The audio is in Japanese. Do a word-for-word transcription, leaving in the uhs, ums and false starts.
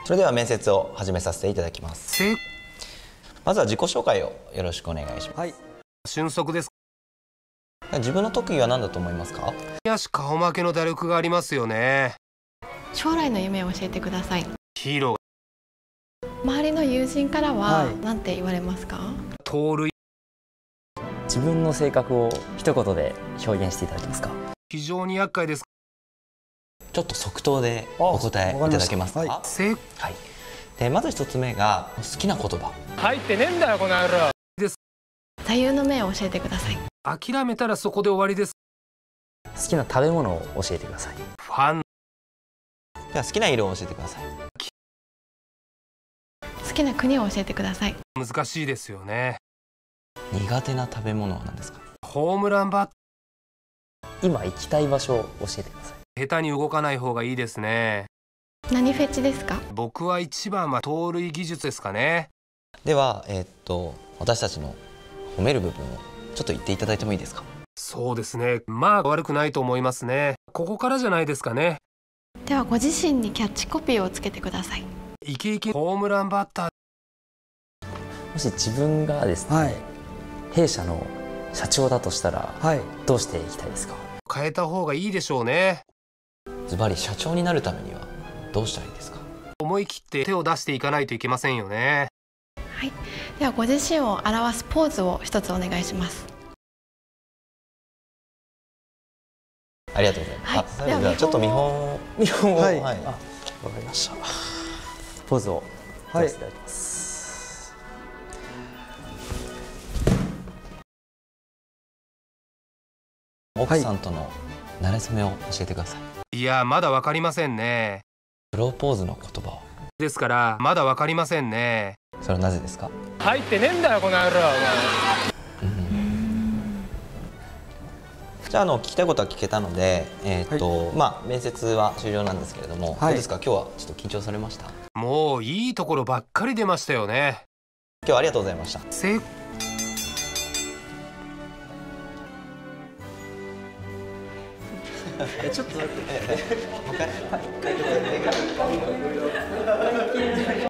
それでは面接を始めさせていただきます。まずは自己紹介をよろしくお願いします。はい、 俊足です。 自分の特技は何だと思いますか？ よし、顔負けの打力がありますよね。 将来の夢を教えてください。 ヒーロー。 周りの友人からは何て言われますか？ 盗塁。 自分の性格を一言で表現していただけますか？ 非常に厄介です。 ちょっと即答でお答えいただけますか？はい、はい、でまず一つ目が好きな言葉。 入ってねえんだよこの野郎です。 座右の銘を教えてください。 諦めたらそこで終わりです。 好きな食べ物を教えてください。 ファン。 では好きな色を教えてください。 好きな国を教えてください。 難しいですよね。 苦手な食べ物は何ですか？ ホームランバッター。今行きたい場所を教えてください。 下手に動かない方がいいですね。 何フェチですか？ 僕は一番は盗塁技術ですかね。 では、えー、っと私たちの褒める部分をちょっと言っていただいてもいいですか？ そうですね、まあ悪くないと思いますね。ここからじゃないですかね。 ではご自身にキャッチコピーをつけてください。 イケイケホームランバッター。 もし自分がですね、はい、弊社の社長だとしたら、はい、どうしていきたいですか？ 変えた方がいいでしょうね。 ズバリ社長になるためにはどうしたらいいですか？ 思い切って手を出していかないといけませんよね。 はい、ではご自身を表すポーズを一つお願いします。 ありがとうございます。はい、あ、最後ではちょっと見本を見本を、はい、はい、あ、わかりました。 ポーズをさせていただきます。 奥さんとの馴れ初めを教えてください。いや、まだわかりませんね。 プロポーズの言葉を。 ですからまだわかりませんね。 それはなぜですか？ 入ってねえんだよこの野郎。 じゃあ、あの聞きたいことは聞けたので、えー、っと、はい、まあ面接は終了なんですけれども、はい、どうですか？今日はちょっと緊張されました？ もういいところばっかり出ましたよね。 今日はありがとうございました。 せえ、ちょっと待って。